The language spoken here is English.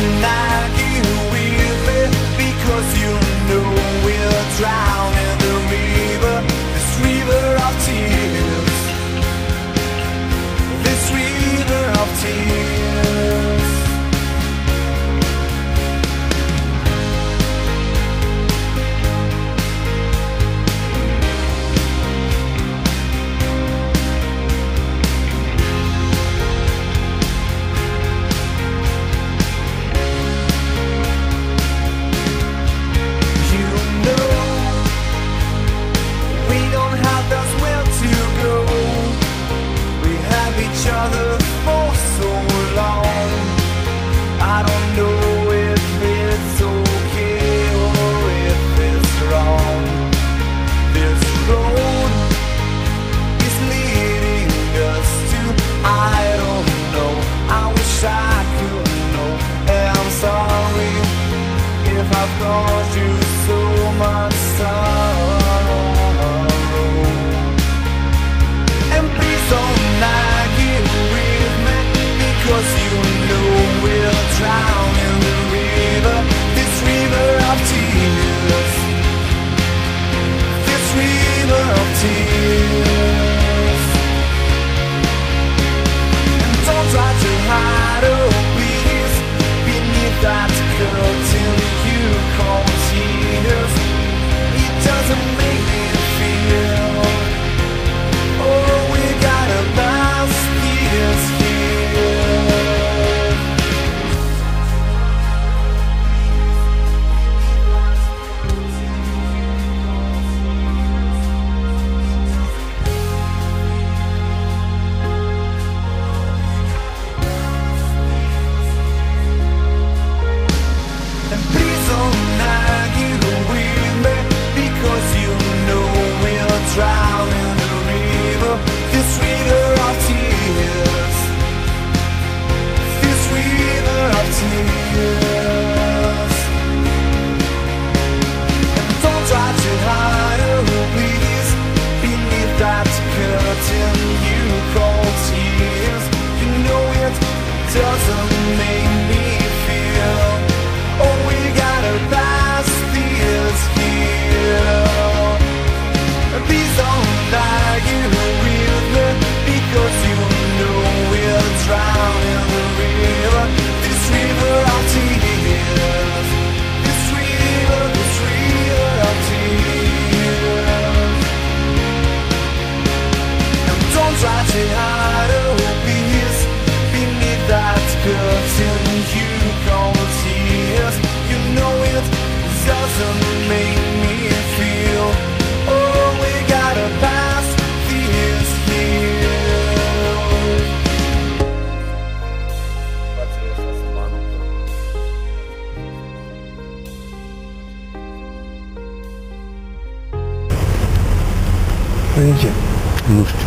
don't argue with me, because you know we'll drown in the river, this river of tears, this river of tears. Other for so long, I don't know if it's okay or if it's wrong. This road is leading us to, I don't know, I wish I could know. And I'm sorry if I've caused you so much sorrow. And please don't argue with me, because you know we'll drown in the river, this river of tears, this river of tears. And don't try to hide, oh please, beneath that curtain you call tears. It doesn't make me feel, oh, we gotta pass this here. And please don't argue with me, because you know we'll drown in the river, this river of tears, this river of tears. And don't try to hide, oh please, beneath that curtain you call tears. You know it doesn't make me feel, oh, we gotta pass this here. Please don't argue with me, because you know we'll drown in the river, this river of tears, this river of tears. And don't try to hide, oh please, beneath that curtain you call tears. You know it doesn't make me feel, oh, we gotta pass this hill. Vedi, non